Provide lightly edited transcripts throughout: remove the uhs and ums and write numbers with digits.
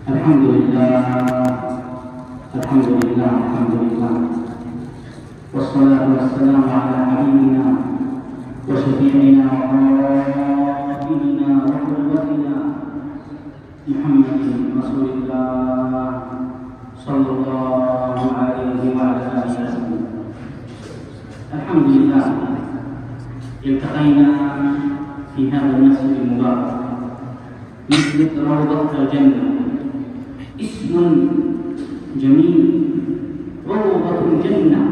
Alhamdulillah, Alhamdulillah, Alhamdulillah. Wassalatu wassalamu ala habibina wa syafi'ina wa qawatina wa qurbatina Muhammadin Rasulillah sallallahu alaihi wa ala alihi wasallam. Alhamdulillah, iltaqaina fi hadha al-masjid al-mubarak, masjid Rawdatul Jannah. اسم جميل، روضة الجنة،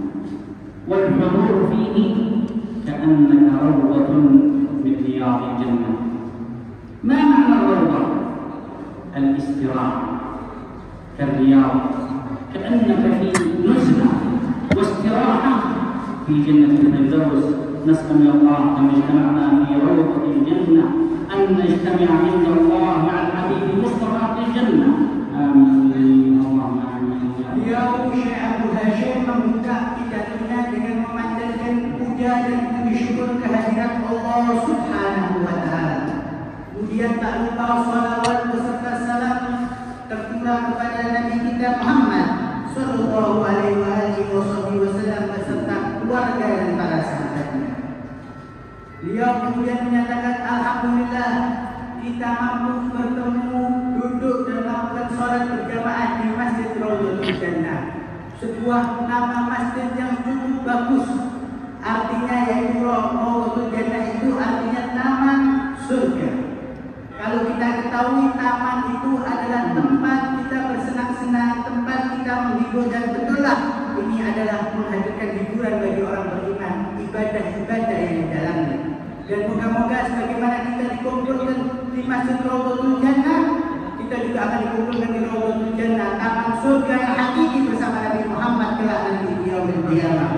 والحضور فيه كأنك روضة من رياض الجنة. ما معنى الروضة؟ الاستراحة كالرياض، كأنك في نزهة واستراحة في جنة الفردوس. نسأل الله كما اجتمعنا في روضة الجنة أن نجتمع عند الله مع الحبيب المصطفى في الجنة. Amin. Allahumma amin. Beliau Syekh Abdul Hashim membuka pidatonya dengan memanjatkan puja dan puji syukur kehadirat Allah Subhanahu wa taala. Kemudian tak lupa salawat beserta salam tercurah kepada Nabi kita Muhammad sallallahu alaihi wasallam beserta keluarga dan para sahabatnya. Beliau kemudian menyatakan alhamdulillah kita mampu bertemu, duduk dan melakukan sholat berjamaah di Masjid Rawdatul Jannah. Sebuah nama masjid yang cukup bagus. Artinya yaitu Rawdatul Jannah itu artinya taman surga. Kalau kita ketahui taman itu adalah tempat kita bersenang-senang, tempat kita menghibur, dan betullah ini adalah menghadirkan hiburan bagi orang beriman, ibadah-ibadah yang di dalamnya. Dan moga-moga sebagaimana kita dikumpulkan di Masjid Rawdatul Jannah, kita juga akan dikumpulkan di Rawdatul Jannah, taman surga yang hakiki bersama Nabi Muhammad kelak nanti di yaumil qiyamah.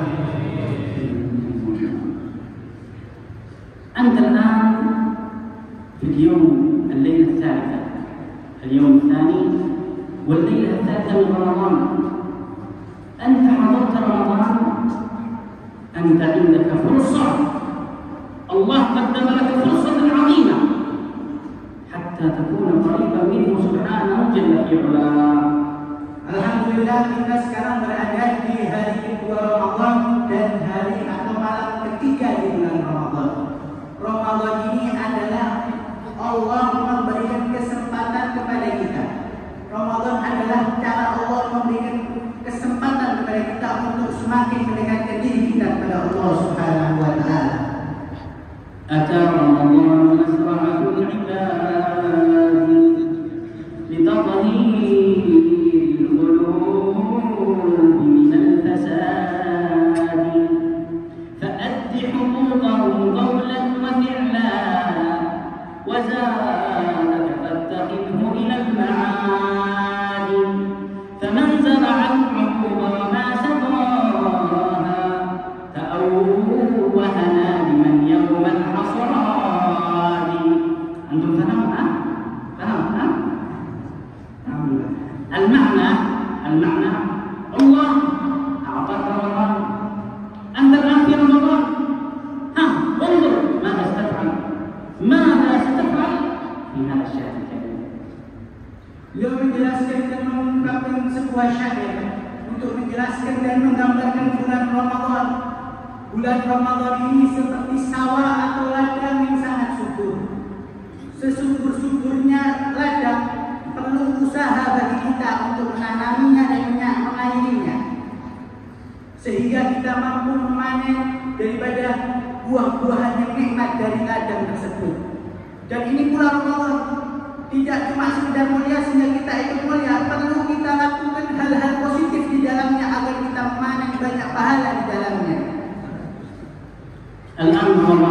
أنت الآن في اليوم الليلة الثالثة، اليوم الثاني والليلة الثالثة من رمضان. أنت حضرت رمضان، أنت عندك فرصة، الله قدم لك فرصة عظيمة حتى تكون قريبا منه سبحانه جل في علاه. Alhamdulillah kita sekarang berada di hari kedua Ramadan dan hari atau malam ketiga di bulan Ramadan. Ramadan ini adalah Allah memberikan kesempatan kepada kita. Ramadan adalah cara Allah memberikan kesempatan kepada kita untuk semakin mendekatkan diri kita kepada Allah Subhanahu wa taala. أتى رمضان مزرعة العباد لتطهير القلوب من الفساد، فأد حقوقهم قولا وفعلا، وزادك فاتخذه إلى المعاد. فمن زرع الحقوق وما سقاها تأوهنا لمن يوم الحصاد. أنتم فهمنا؟ فهمنا؟ المعنى الله أعطاك رمضان، أنت الآن في رمضان، انظر ماذا ستفعل في هذا الشهر الكريم. Beliau menjelaskan dan mengungkapkan sebuah syair untuk menjelaskan dan menggambarkan bulan Ramadan. Bulan Ramadan ini seperti sawah atau ladang yang sangat subur. Sesubur-suburnya ladang perlu usaha bagi kita untuk menanaminya dan mengairinya, sehingga kita mampu memanen daripada buah-buahan yang nikmat dari ladang tersebut. Dan ini bulan Ramadan tidak cuma sekedar mulia sehingga kita ikut mulia, perlu kita lakukan hal-hal positif di dalamnya agar kita memanen banyak pahala di dalamnya. الآن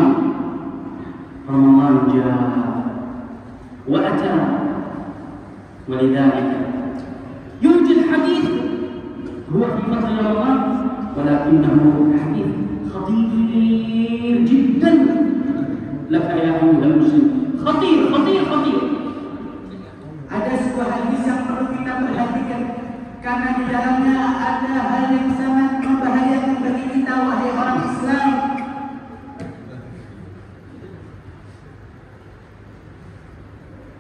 رمضان جاء وأتى، ولذلك يوجد حديث هو في فضل رمضان، ولكنه حديث خطير جدا لك يا أيها المسلم. خطير خطير خطير. Ada sebuah hadis yang perlu kita perhatikan karena di dalamnya ada hal yang sangat membahayakan bagi kita wahai orang Islam.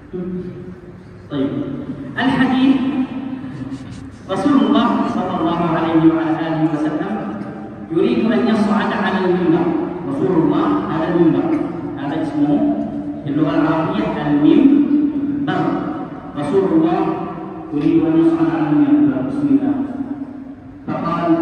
طيب الحديث رسول الله صلى الله عليه وعلى آله وسلم يريد أن يصعد على المنبر. رسول الله على المنبر، هذا اسمه في اللغة العربية المنبر. رسول الله يريد أن يصعد على المنبر. بسم الله. فقال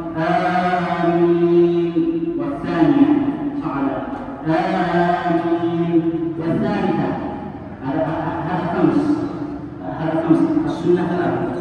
آمين، والثانية صعد آمين، والثالثة. هذا خمس، السنة ثلاثة.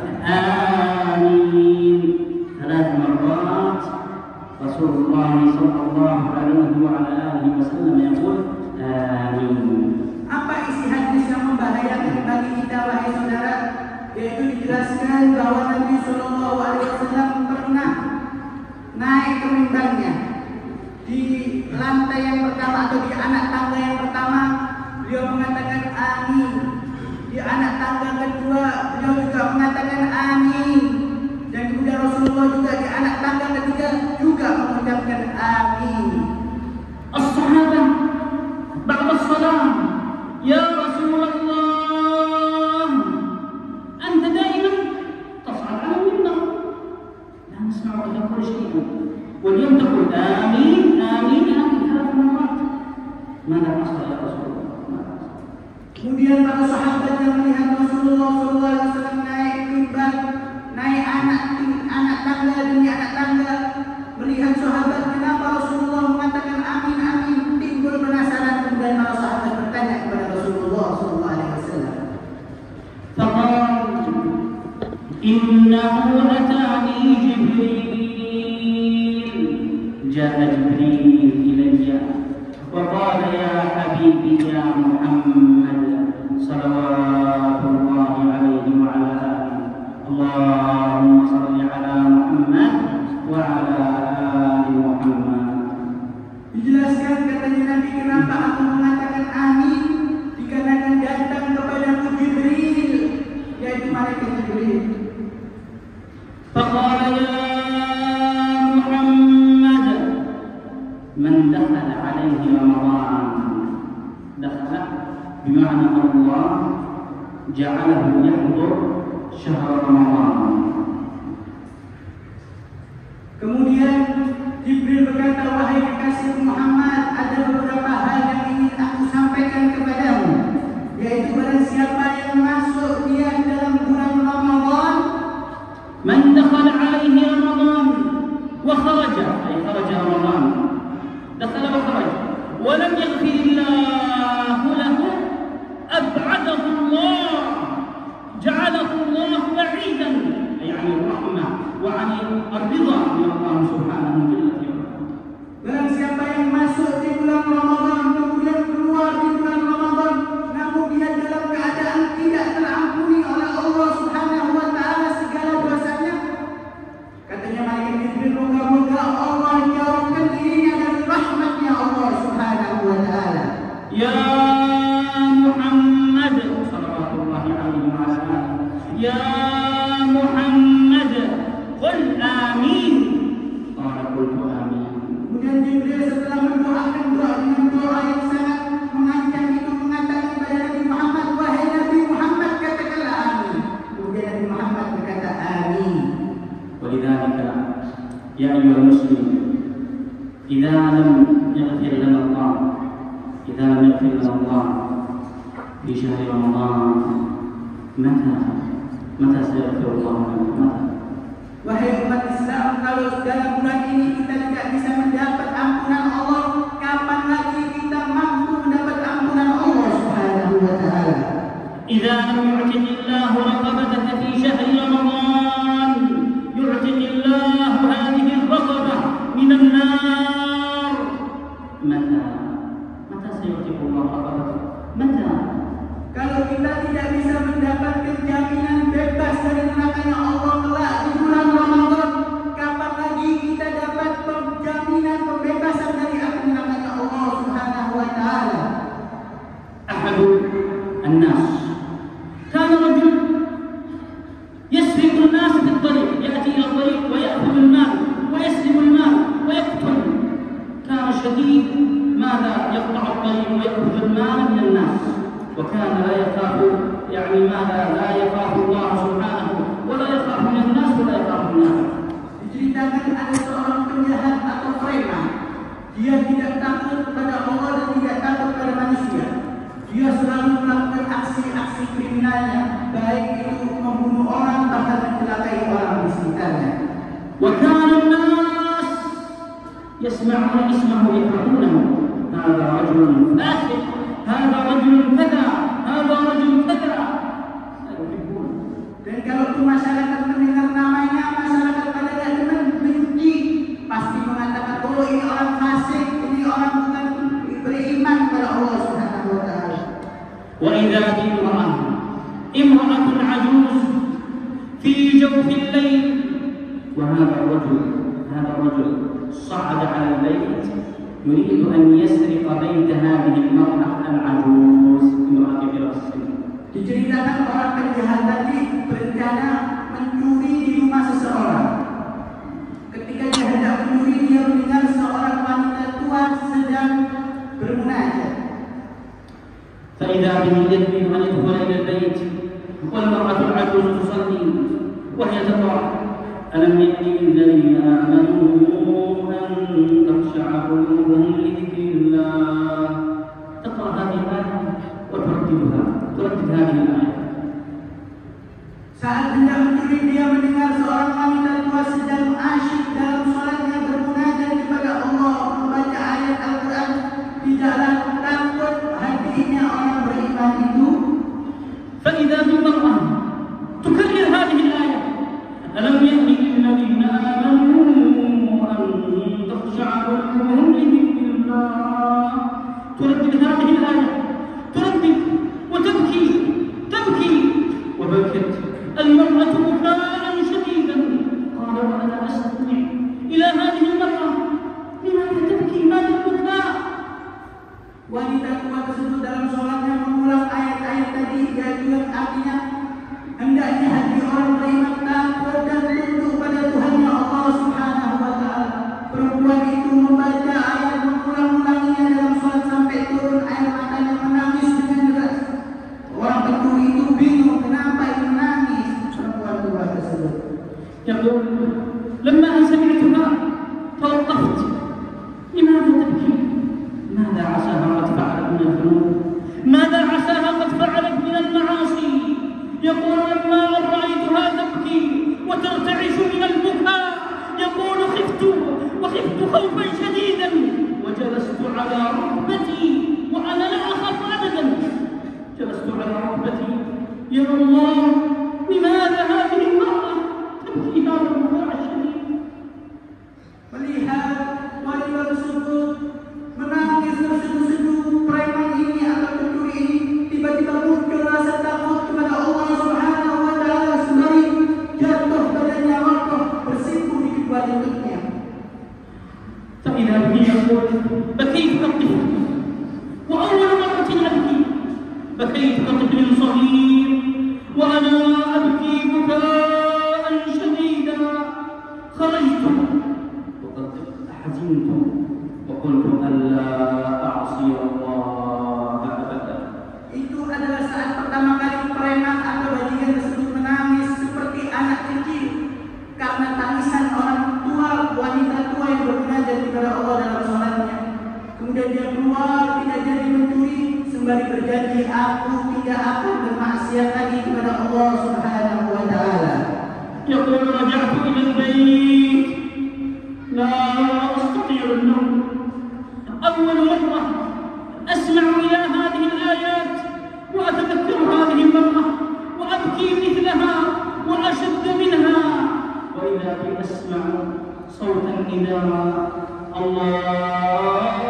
آمين 3 مرات. رسول الله صلى الله عليه وعلى آله وسلم يقول آمين. Apa isi hadis yang membahayakan bagi kita, wahai saudara? Yaitu dijelaskan bahwa Nabi Sallallahu Alaihi Wasallam pernah naik ke mimbarnya di lantai yang pertama atau di anak tangga yang pertama, beliau mengatakan amin. Di anak tangga kedua beliau juga mengatakan amin. Dan kemudian Rasulullah juga di anak tangga ketiga juga mengucapkan amin. As-sahabah ba'da as-salam, ya Rasulullah, anta daiman tas'al 'ala al-minbar, la nasma'u taqul shay'an, wal yawm taqul amin amin amin 3 مرات. ماذا حصل يا Rasulullah? Kemudian para sahabat yang melihat Rasulullah SAW naik mimbar, naik anak tangga demi anak tangga, melihat sahabat kenapa Rasulullah mengatakan amin amin, timbul penasaran. Kemudian para sahabat bertanya kepada Rasulullah SAW. فقال إنه أتاني جبريل، جاء جبريل إلي وقال يا حبيبي يا محمد صلوات الله عليه وعلى آله، اللهم صل على محمد وعلى آل محمد. Dijelaskan katanya Nabi, kenapa aku mengatakan amin? Dikarenakan datang kepadaku Jibril, yaitu malaikat Jibril. فقال يا محمد من دخل عليه رمضان، دخل بمعنى الله جعله يحضر شهر رمضان. Kemudian Jibril berkata, wahai kekasih Muhammad, ada beberapa hal yang ingin aku sampaikan kepadamu, yaitu barang siapa yang masuk dia dalam bulan Ramadan, من دخل عليه رمضان وخرج، أي خرج رمضان، دخل وخرج، ولم يغفر الله له أبعده الله، جعله الله بعيدا، أي عن الرحمة وعن الرضا من الله سبحانه وتعالى. barang siapa yang masuk di bulan Ramadan kemudian keluar di bulan Ramadan, namun dia dalam keadaan tidak terampuni oleh Allah Subhanahu wa taala segala dosanya, katanya malaikat Jibril, moga-moga Allah jauhkan dirinya dari rahmatnya Allah Subhanahu wa taala. Ya Muhammad sallallahu alaihi wa sallam, ya Muhammad qul amin. Qala qultu amin. Kemudian Jibril setelah mendoakan doa dengan doa yang sangat mengancam itu mengatakan kepada Nabi Muhammad, wahai Nabi Muhammad, katakanlah amin. Kemudian Nabi Muhammad berkata amin. ولذلك يا أيها المسلم، إذا لم يغفر لنا الله، إذا لم يغفر لنا الله في شهر رمضان، متى سيغفر الله لنا؟ متى؟ Wahai umat Islam, kalau dalam bulan ini kita tidak bisa mendapat ampunan Allah, kapan lagi kita mampu mendapat ampunan Allah Subhanahu wa taala? إذا لم يعتق الله رقبتك في شهر رمضان، يعتق الله هذه الرقبة من النار. متى سيعتق الله رقبتك؟ متى؟ Kalau kita tidak bisa mendapatkan jaminan bebas dari nerakanya Allah kelak di bulan Ramadan, kapan lagi kita dapat jaminan pembebasan dari api nerakanya Allah Subhanahu wa taala? أحد الناس كان رجل يسرق الناس في الطريق، يأتي إلى الطريق ويأخذ المال ويسلب المال ويقتل. كان شديد، ماذا؟ يقطع الطريق ويأخذ المال من الناس وكان لا يخاف يعني ماذا لا يخاف الله سبحانه ولا يخاف من الناس ولا يخاف من الناس. Diceritakan ada seorang penjahat atau preman. Dia tidak takut pada Allah dan tidak takut pada manusia. Dia selalu melakukan aksi-aksi kriminalnya, baik itu membunuh orang bahkan mencelakai orang di sekitarnya. وكان الناس يسمعون اسمه يقرؤونه هذا رجل فاسق هذا رجل كذا هذا رجل كذا. Dan kalau masyarakat mendengar namanya, masyarakat pada tidak benci, pasti mengatakan oh ini orang fasik, ini orang bukan beriman kepada Allah Subhanahu wa taala. وإذا امرأة عجوز في جوف الليل وهذا الرجل صعد على البيت يريد أن يسرق بيت هذه المرأة العجوز امرأة كبيرة السن. Diceritakan orang penjahat tadi berencana mencuri di rumah seseorang. Ketika dia hendak mencuri, dia mendengar seorang wanita tua sedang bermunajat. فإذا به يدري أن يدخل إلى البيت والمرأة العجوز تصلي وهي تقرأ ألم يأن للذين آمنوا أن تخشع قلوبهم لذكر الله. تقرأ هذه الآية تردد هذه الآية. Saat hendak mencuri, dia mendengar seorang wanita tua sedang asyik dalam salatnya bermunajat kepada Allah, membaca ayat Al-Quran. Tidaklah takut hatinya orang beriman itu. فإذا بالمرأة تكرر هذه الآية ألم يأن للذين آمنوا أن تخشع قلوبهم لذكر الله. تردد هذه الآية تردد وتبكي وبكت المرأة بكاء شديدا. قال وأنا أستمع إلى هذه المرأة لماذا تبكي ماذا البكاء. Wanita tua tersebut dalam sholatnya mengulang ayat-ayat tadi, yang artinya hendaknya hati orang beriman takut dan tunduk pada Tuhannya Allah Subhanahu wa taala. Perempuan itu membaca ayat mengulang-ulanginya dalam sholat sampai turun air matanya, menangis dengan deras. Orang pencuri itu bingung kenapa ini menangis perempuan tua tersebut. يقول لما أن سمعتها توقفت لماذا تبكي ماذا عساها قد فعلت من الذنوب ماذا عساها قد فعلت من المعاصي. يقول لما رأيتها تبكي وترتعش من البكاء يقول خفت خوفا شديدا وجلست على ركبتي وأنا لا أخاف أبدا. جلست على ركبتي يا الله لماذا هذه المرأة تبكي هذا البكاء الشديد. Melihat wanita tersebut menangis terseduh-seduh, preman ini atau pencuri ini tiba-tiba muncul rasa takut kepada Allah Subhanahu wa taala, sembari jatuh badannya roboh bersimpuh di kedua lututnya. فإذا به يقول بكيت كالطفل وأول مرة أبكي بكيت كطفل صغير وأنا أبكي بكاء شديدا. خرجت وقد حزنت وقلت ألا أعصي الله أبدا. Itu adalah saat pertama kali preman atau bajingan tersebut menangis seperti anak kecil karena tangisan orang tua, wanita tua yang bermunajat kepada Allah dalam sholatnya. Kemudian dia keluar, tidak jadi mencuri, sembari berjanji aku tidak akan bermaksiat lagi kepada Allah Subhanahu wa taala. يقول رجعت إلى البيت لا أستطيع النوم. أول مرة أسمع إلى هذه الآيات وأتذكر هذه المرة وأبكي مثلها وأشد منها. وإذا بي أسمع صوتا نداء الله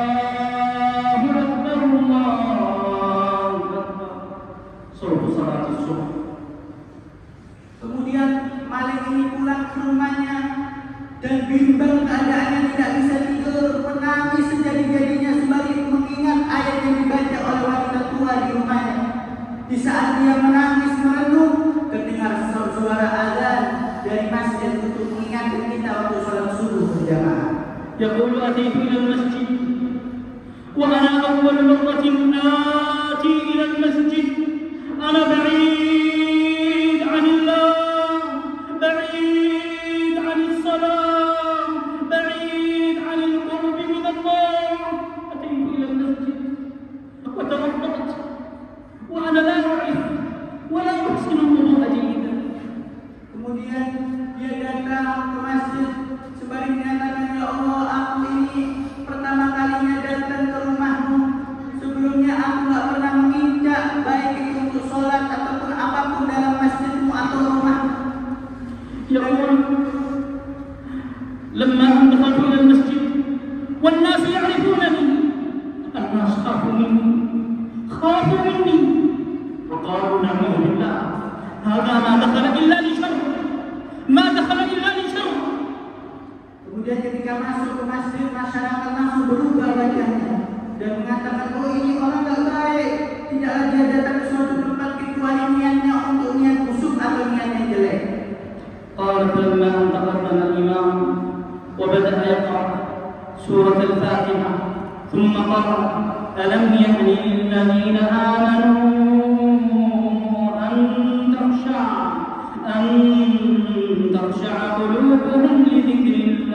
أكبر الله أكبر صوت صلاة الصبح. Kemudian maling ini pulang ke rumahnya dan bimbang keadaannya, tidak bisa tidur, menangis sejadi-jadinya sembari mengingat ayat yang dibaca oleh wanita tua di rumahnya. Di saat dia menangis merenung, terdengar suara azan dari masjid untuk mengingatkan kita waktu sholat subuh berjamaah. يقول أتيت إلى المسجد وأنا أول مرة آتي إلى المسجد Kemudian dia datang ke masjid sembari menyatakan, ya Allah, aku ini pertama kalinya datang ke rumahmu. Sebelumnya aku tak pernah meminta baik itu untuk sholat ataupun apapun dalam masjidmu atau rumahmu. يقول لما دخلت إلى المسجد والناس يعرفونني الناس خافوا مني وقالوا نعوذ بالله هذا ما دخل إلا لشر ما دخل إلا لشر. Kemudian ketika masuk ke masjid, masyarakat langsung berubah wajahnya dan mengatakan, oh ini orang tak baik, tidaklah dia datang ke suatu tempat kecuali niatnya untuk niat busuk atau niat yang jelek. قال فلما تقدم الإمام وبدأ يقرأ سورة الفاتحة ثم قرأ ألم يأن للذين آمنوا أن تخشع قلوبهم لذكر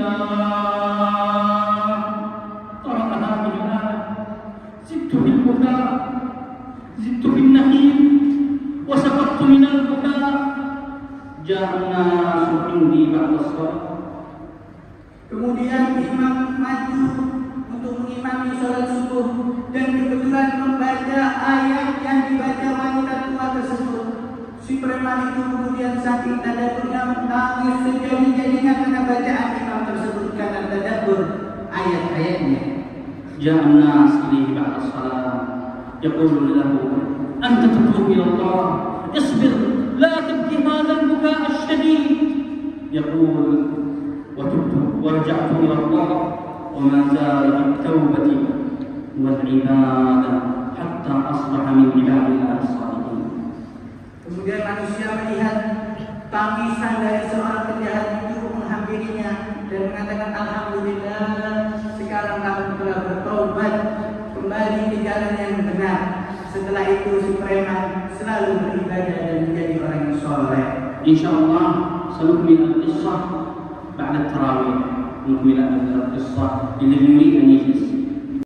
الله. قرأ هذه الآية زدت في البكاء زدت في النحيب وسقطت من البكاء. جاء الناس عندي بعد الصلاة. Kemudian imam maju untuk mengimami sholat subuh dan kebetulan membaca ayat yang dibaca wanita tua tersebut. Si preman itu kemudian saking tadaburnya menangis sejadi-jadinya karena bacaan imam tersebut karena tadabur ayat-ayatnya. جاء الناس إليه بعد الصلاة يقول له أنت تتوب إلى الله اصبر لا تبكي هذا البكاء الشديد. يقول وتبت ورجعت إلى الله وما زال بالتوبة والعبادة حتى أصبح من عباد الله الصالحين. Kemudian manusia melihat tangisan dari seorang penjahat itu menghampirinya dan mengatakan, alhamdulillah, sekarang kamu telah bertobat kembali ke jalan yang benar. Setelah itu si preman selalu beribadah dan menjadi orang yang soleh. InsyaAllah سنكمل القصة بعد التراويح. نكمل القصة الذي يريد أن يجلس